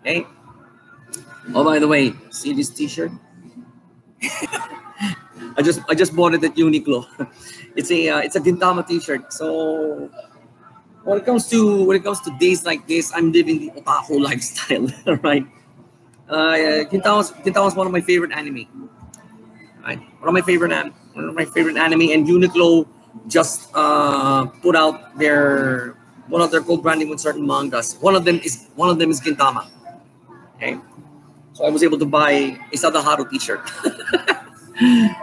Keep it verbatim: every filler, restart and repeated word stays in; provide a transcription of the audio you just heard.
Okay. Oh, by the way, see this T-shirt? I just I just bought it at Uniqlo. It's a uh, it's a Gintama T-shirt. So when it comes to when it comes to days like this, I'm living the otaku lifestyle, right? Uh, Gintama Gintama is one of my favorite anime. Right, one of my favorite one of my favorite anime, and Uniqlo just uh, put out their one of their co-branding with certain mangas. One of them is one of them is Gintama. Okay, so I was able to buy a Sadaharu T-shirt.